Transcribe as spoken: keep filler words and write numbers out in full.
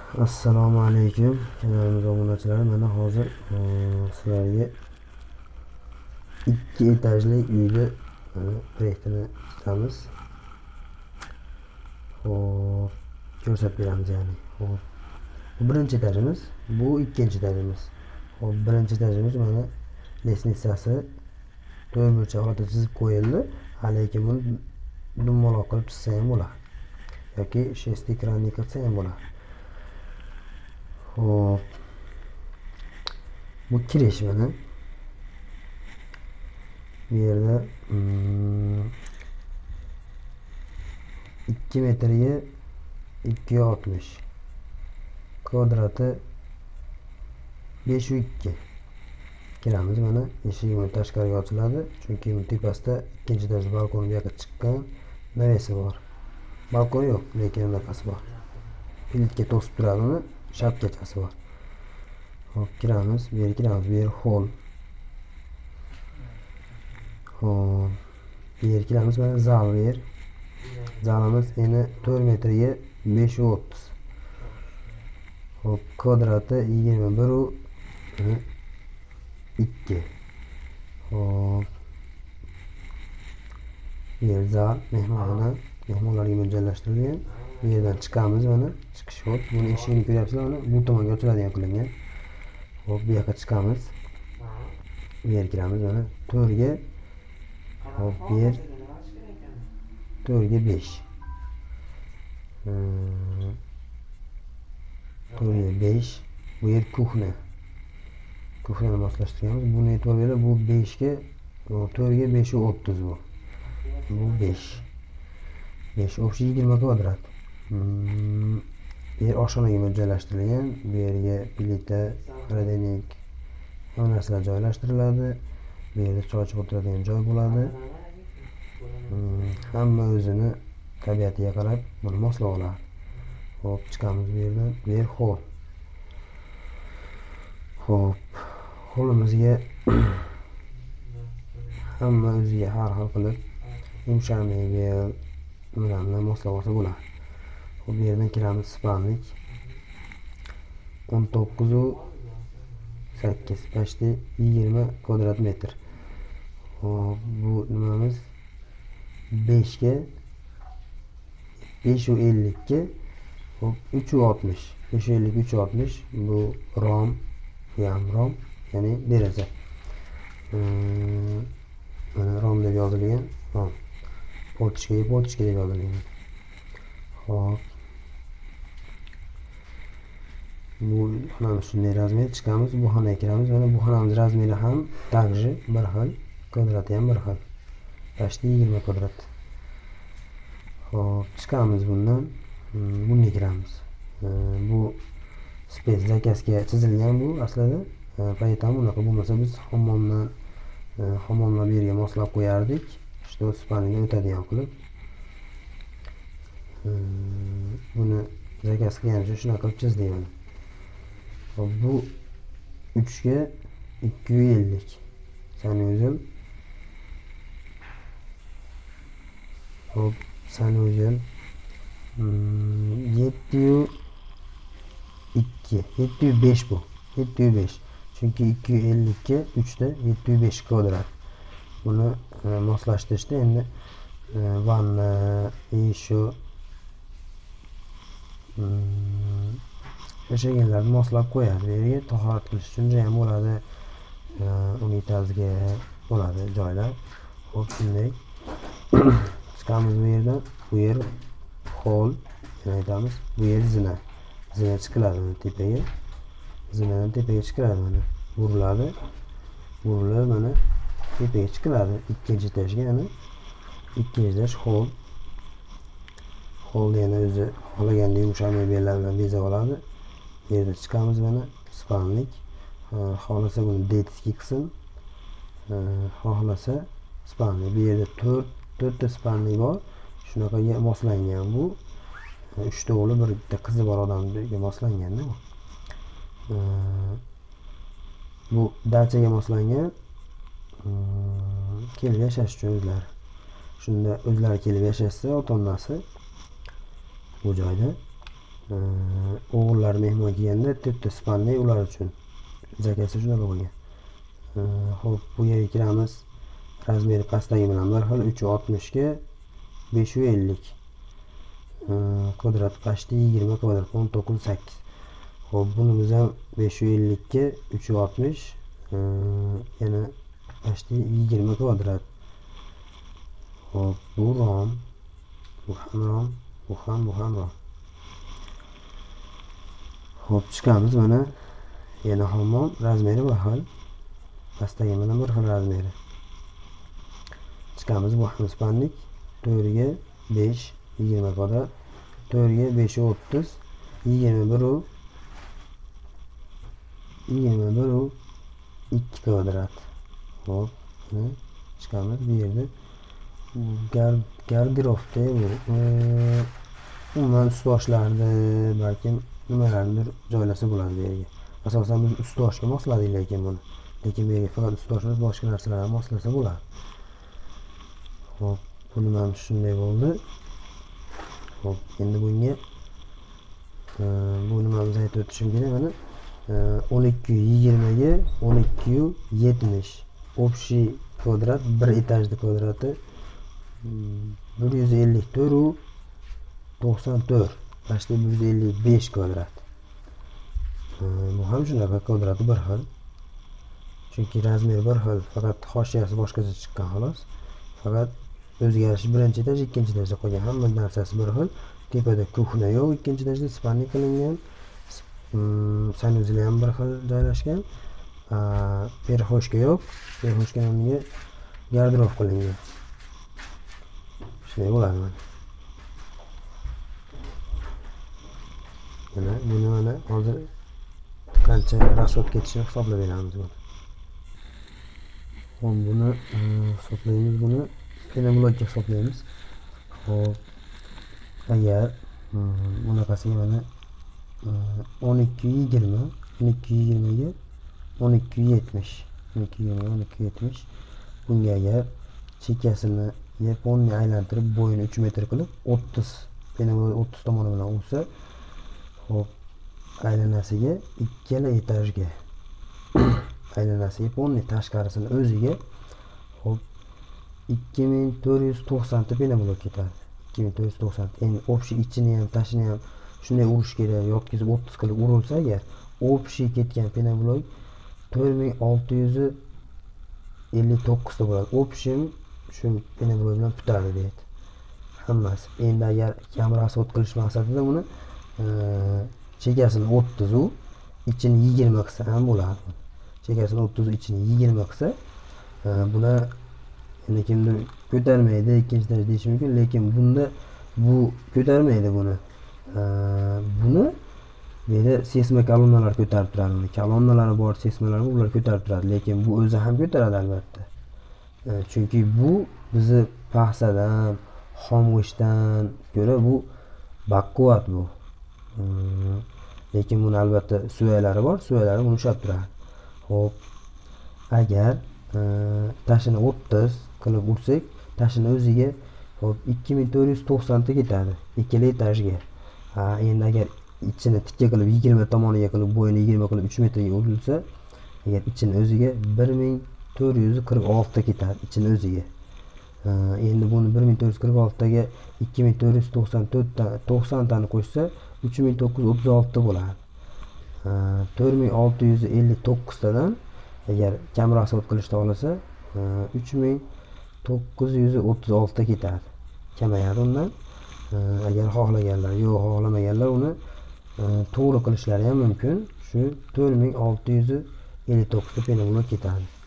Assalomu alaykum kanalimiz obunachilari. Mana hozir sizlarga ikki etajli uyni proyektini chizamiz. Hop, ko'rsatib beramiz yani. Hop. Bu birinchi etajimiz, bu ikkinchi etajimiz. Hop, birinchi etajimiz mana lestnitsasi to'rt burchak holatda chizib qo'yildi. Lekin buni dumaloq qilib chizsa ham bo'ladi yoki shestikranli qilsa ham bo'ladi. Hop. Bu kirish mana. Bu yerda ikki metrga ikki yuz oltmish, kvadrati besh yuz ikki. Kiramiz mana, eshigimiz tashqariga ochiladi, chunki bu tepasida ikkinchi etajda balkon bu yoqqa chiqqan navesi bor. Balkon yo'q, lekin bunaqasi bor. Plitga to'sib turadi uni, shapkachasi bor. Hop, kiramiz, bu yerga kiramiz, bu yer hol. Hop, bu yerga kiramiz, mana zal bu yer. Zalimiz eni to'rt metrga besh yuz o'ttiz. Hop, kvadrati yigirma bir ikki. Hop. Bu yer zal, mehmonxona, mehmonlarga mo'ljallashtirilgan. Bu yerdan chiqamiz mana, chiqish hop. Buni eshigini ko'ryapsizlar mana, bu tomonga ochiladigan qilingan. Hop, bu yoqqa chiqamiz. Bu yerga kiramiz mana, to'rtga hop, bu yer to'rtga besh. to'rtga besh. Bu yer kuxna. Kuxnani moslashtirganmiz. Buni e'tibor berib, bu besh ga to'rtga besh yuz o'ttiz bu. Bu besh. besh o'xshi yigirma kvadrat. Bu yer oshxonaga mo'ljallashtirilgan. Bu yerga plita, xolodilnik, hamma narsalar joylashtiriladi. Bu yerda choy ichib o'tiradigan joy bo'ladi. Hamma o'zini tabiatiga qarab buni moslab oladi. Hop, chiqamiz bu yerdan. Bu yer hol. Hop, holimizga hamma o'ziga har xil qilib yumshoq mebel bilan moslab olsa bo'ladi. Hop, bu yerdan kiramiz, spalnik. o'n to'qqiz sakkiz, почти yigirma kvadrat metr. Hop, bu nimamiz besh ga besh yuz ellik ga hop uch yuz oltmish. besh yuz ellik, uch yuz oltmish bu rom, bu ham rom, ya'ni deraza. Mana rom deb yozilgan. Rom. Polchka, polchka deb yozilgan. Hop. Bu xonamiz shunday razmer, chiqamiz, bu xonaga kiramiz. Mana bu xonamiz razmeri ham также bir xil, kvadrati ham bir xil. почти yigirma kvadrat. Hop, chiqamiz bundan. Bunga kiramiz. Bu space zakazga chizilgan bu aslida. Поэтому unaqa bo'lmasa biz hammomdan hammomdan bu yerga moslab qo'yardik. Что spalniga o'tadigan qilib. Buni zakaz qilgan uchun shunaqa qilib chizdik mana. Hop, bu uch ga ikki yuz ellik. Sanuzel. Hop, sanuzel. yetti yuz ikki, yetti yuz besh bu. yetti yuz besh. Chunki ikki yuz ellik ga uch da yetti yuz besh kvadrat. Buni moslashtirishda endi vanna, isho yashaganlarni moslab qo'yadi. Bu yerga tahorat qilish uchun ham bo'ladi. Unitazga bo'ladi joylar. Hop, shunday. Chiqamiz bu yerdan. Bu yer hol, yana aytamiz. Bu yer zina. Zina chiqiladi mana tepaga. Zinadan tepaga chiqiladi mana. Buriladi. Burilib mana tepaga chiqiladi. Ikkinchi etajga yana. Ikkinchi etaj hol. Hol yana o'zi xohlaganda yumshoq mebellar bilan bezab oladi. Bu yerda chiqamiz mana, spalnik. Xohlasa buni detskiy qilsin. Xohlasa spalnik. Bu yerda to'rt to'rtta spalnik bor. Shunaqaga moslangan bu. uch ta o'g'li, bitta qizi bor odamga moslanganda bu. Bu dachaga moslangan. Kelib yashash uchun o'zlari. Shunda o'zlari kelib yashashsa, ota-onasi bu joyda o'g'illar mehmon kelganda bitta spanli ular uchun zakasi shunaqa bo'lgan. Xo'p, bu yerga kiramiz. Razmeri pastdagi bilan bir xil uch yuz oltmish ga besh yuz ellik. Kvadrat почти yigirma kvadrat o'n to'qqiz sakkiz. Xo'p, buni biz ham besh yuz ellik ga uch yuz oltmish yana почти yigirma kvadrat. Xo'p, bu rom, bu ham rom, bu ham bu ham rom. Xo'p, chiqamiz mana. Yana hammom razmeri bir xil. Pastdagi bilan bir xil razmeri. Chiqamiz, bu ham spanlik. to'rtga besh, yigirma kvadrat. to'rtga besh o'ttiz, yigirma bir u yigirma bir u ikki kvadrat. Xo'p, chiqamiz bu yerda. Garderobda bu umuman ustboshlarni balkim nimalarnidir joylasa bo'ladi bu yerga. Asosan biz ustboshga mosladik lekin buni. Lekin bu yerga faqat ustboshlar boshqa narsalarni moslasa bo'ladi. Xo'p, buni ham shunday bo'ldi. Xo'p, endi bunga bu nimamizni aytib o'tishim kerak. Mana o'n ikki yuz yigirma ga o'n ikki yuz yetmish. Общий kvadrat bir etajli kvadrati bir yuz ellik to'rt u to'qson to'rt. Почти bir yuz ellik besh kvadrat. Bu ham shunaqa kvadrati bir xil. Chunki razmeri bir xil, faqat hoshiyasi boshqacha chiqqan xolos. Faqat o'zgarishi birinchi etaj, ikkinchi etajda qolgan. Hamma narsasi bir xil. Tepada kuxna yo'q, ikkinchi etajda spanli qilingan. Sanuzel ham bir xil joylashgan. Perxoshka yo'q. Perxoshka o'rniga garderob qilingan. Shunday bo'ladi mana. Mana buni mana hozir qancha rasxod ketishini hisoblab beramiz buni. Xo'p, buni hisoblaymiz, buni penoblockga hisoblaymiz. Xo'p, agar bunaqasiga mana o'n ikki yuz yigirma, o'n ikki yuz yigirma ga o'n ikki yuz yetmish, o'n ikki yuz yigirma ga o'n ikki yuz yetmish. Bunga agar chekkasini yaponni aylantirib bo'yini uch metr qilib o'ttiz penoblock o'ttiz tomoni bilan ursa, xo'p, aylanasiga ikkala etajga aylanasi yaponni tashqarisini o'ziga xo'p ikki ming to'rt yuz to'qson ta penoblock ketadi. ikki ming to'rt yuz to'qson. Endi общий ichini ham tashini ham shunday urish kerak, yotkizib o'ttiz qilib urilsa agar общий ketgan penoblock to'rt ming olti yuz ellik to'qqiz ta bo'ladi. Общий shu penoblock bilan bitadi deydi. Hammasi. Endi agar kam rasxod qilish maqsadida buni chekasini o'ttiz u ichini yigirma qilsa ham bo'ladi. Chekasini o'ttiz u ichini yigirma qilsa, buni endi kimdir ko'tarmaydi, ikkinchi etaj deyish mumkin, lekin bunda bu ko'tarmaydi buni. Buni meni seysma kolonnalar ko'tarib turadi. Buni kolonnalari bor, seysmalar bor, ular ko'tarib turadi, lekin bu o'zi ham ko'taradi albatta. Chunki bu bizni paxsadan, xomg'ishdan ko'ra bu baquvvat bu. Lekin buni albatta suvaylari bor, suvaylari buni ushlab turadi. Xo'p, agar tashini o'ttiz qilib ursak, tashini o'ziga xo'p ikki ming to'rt yuz to'qson ta ketadi ikkala etajga. Ha, endi agar ichini tikka qilib yigirma tomoniga qilib bo'yini yigirma qilib uch metrga urilsa, agar ichini o'ziga bir ming to'rt yuz qirq olti ta ketadi ichini o'ziga. Endi buni bir ming to'rt yuz qirq olti taga ikki ming to'rt yuz to'qson to'rt ta to'qson tani qo'shsa uch ming to'qqiz yuz o'ttiz olti ta bo'ladi. to'rt ming olti yuz ellik to'qqiz tadan agar kam rasxod qilishni xohlasa uch ming to'qqiz yuz o'ttiz olti ta ketadi. Kamayadi undan. Agar xohlaganlar, yo'q xohlamaganlar uni to'g'ri qilishlari ham mumkin. Shu to'rt ming olti yuz ellik to'qqiz ta penoblock ketadi.